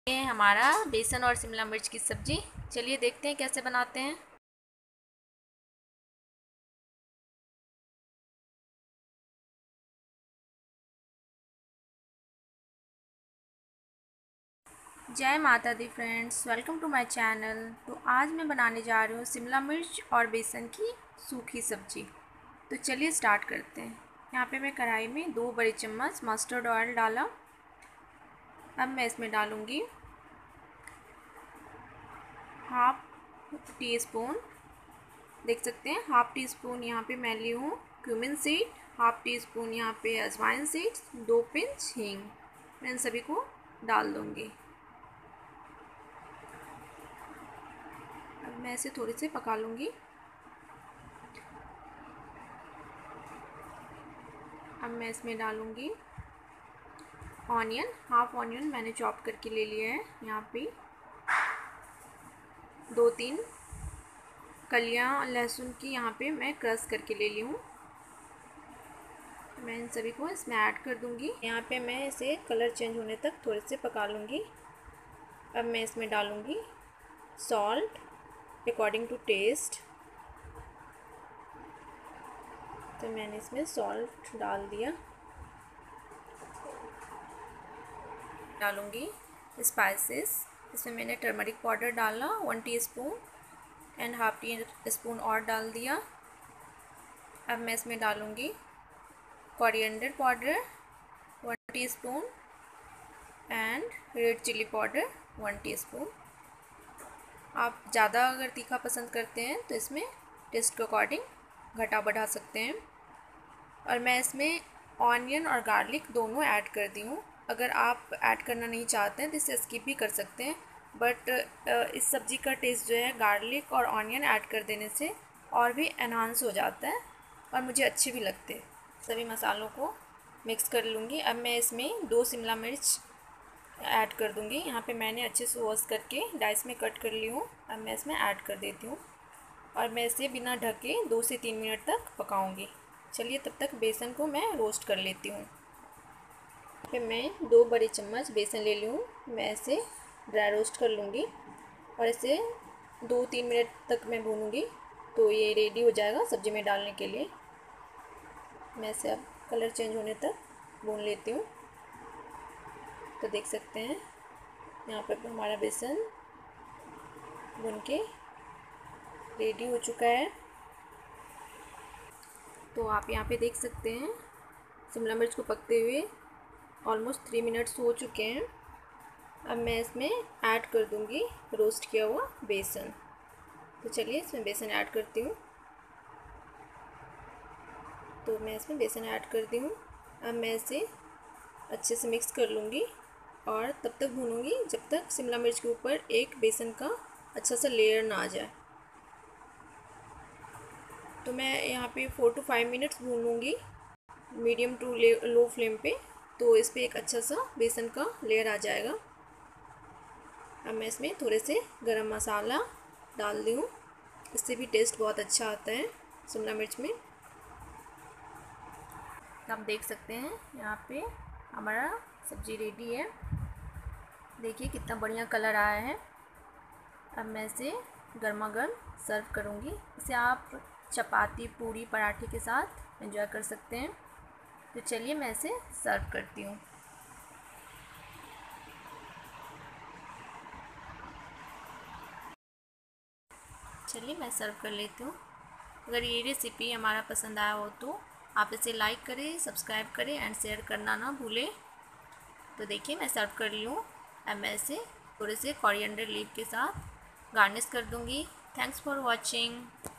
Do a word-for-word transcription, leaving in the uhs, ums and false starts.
ये हमारा बेसन और शिमला मिर्च की सब्ज़ी। चलिए देखते हैं कैसे बनाते हैं। जय माता दी friends, welcome to my channel. तो आज मैं बनाने जा रही हूँ शिमला मिर्च और बेसन की सूखी सब्ज़ी। तो चलिए स्टार्ट करते हैं। यहाँ पे मैं कढ़ाई में दो बड़े चम्मच मस्टर्ड ऑयल डाला। अब मैं इसमें डालूँगी हाफ टी स्पून, देख सकते हैं हाफ टी स्पून यहाँ पे मैं ली हूँ cumin seed, half teaspoon यहाँ पे अजवाइन सीड्स, दो पिंच हींग। मैं इन सभी को डाल दूँगी। अब मैं इसे थोड़ी से पका लूँगी। अब मैं इसमें डालूँगी ऑनियन, हाफ ऑनियन मैंने चॉप करके ले लिया है। यहाँ पे दो तीन कलियाँ लहसुन की यहाँ पे मैं क्रश करके ले ली हूँ। मैं इन सभी को इसमें ऐड कर दूँगी। यहाँ पे मैं इसे कलर चेंज होने तक थोड़े से पका लूँगी। अब मैं इसमें डालूँगी सॉल्ट अकॉर्डिंग टू टेस्ट। तो मैंने इसमें सॉल्ट डाल दिया। डालूँगी स्पाइसेस। इसमें मैंने टर्मरिक पाउडर डाला one teaspoon and half teaspoon और डाल दिया। अब मैं इसमें डालूँगी coriander powder one teaspoon and red chilli powder one teaspoon. आप ज़्यादा अगर तीखा पसंद करते हैं तो इसमें टेस्ट के अकॉर्डिंग घटा बढ़ा सकते हैं। और मैं इसमें ऑनियन और गार्लिक दोनों ऐड कर दी हूँ। अगर आप ऐड करना नहीं चाहते हैं तो इसे स्किप भी कर सकते हैं, बट इस सब्ज़ी का टेस्ट जो है गार्लिक और ऑनियन ऐड कर देने से और भी एनहांस हो जाता है और मुझे अच्छे भी लगते हैं। सभी मसालों को मिक्स कर लूँगी। अब मैं इसमें दो शिमला मिर्च ऐड कर दूँगी। यहाँ पे मैंने अच्छे से वॉश करके डाइस में कट कर ली हूँ। अब मैं इसमें ऐड कर देती हूँ और मैं इसे बिना ढके दो से तीन मिनट तक पकाऊँगी। चलिए तब तक बेसन को मैं रोस्ट कर लेती हूँ। फिर मैं दो बड़े चम्मच बेसन ले ली हूँ। मैं इसे ड्राई रोस्ट कर लूँगी और इसे दो तीन मिनट तक मैं भूनूँगी तो ये रेडी हो जाएगा सब्ज़ी में डालने के लिए। मैं इसे अब कलर चेंज होने तक भून लेती हूँ। तो देख सकते हैं यहाँ पर हमारा बेसन भून के रेडी हो चुका है। तो आप यहाँ पे देख सकते हैं शिमला मिर्च को पकते हुए ऑलमोस्ट थ्री मिनट्स हो चुके हैं। अब मैं इसमें ऐड कर दूँगी रोस्ट किया हुआ बेसन। तो चलिए इसमें बेसन ऐड करती हूँ। तो मैं इसमें बेसन ऐड कर दी हूँ। अब मैं इसे अच्छे से मिक्स कर लूँगी और तब तक भूनूँगी जब तक शिमला मिर्च के ऊपर एक बेसन का अच्छा सा लेयर ना आ जाए। तो मैं यहाँ पे फोर टू फाइव मिनट्स भूनूँगी मीडियम टू लो फ्लेम पे, तो इस पर एक अच्छा सा बेसन का लेयर आ जाएगा। अब मैं इसमें थोड़े से गरम मसाला डाल दी हूँ, इससे भी टेस्ट बहुत अच्छा आता है शिमला मिर्च में। आप देख सकते हैं यहाँ पे हमारा सब्ज़ी रेडी है। देखिए कितना बढ़िया कलर आया है। अब मैं इसे गर्मा गर्म सर्व करूँगी। इसे आप चपाती, पूरी, पराठे के साथ एंजॉय कर सकते हैं। तो चलिए मैं इसे सर्व करती हूँ। चलिए मैं सर्व कर लेती हूँ। अगर ये रेसिपी हमारा पसंद आया हो तो आप इसे लाइक करें, सब्सक्राइब करें एंड शेयर करना ना भूलें। तो देखिए मैं सर्व कर ली हूँ। अब मैं इसे थोड़े से कोरिएंडर लीफ के साथ गार्निश कर दूँगी। Thanks for watching.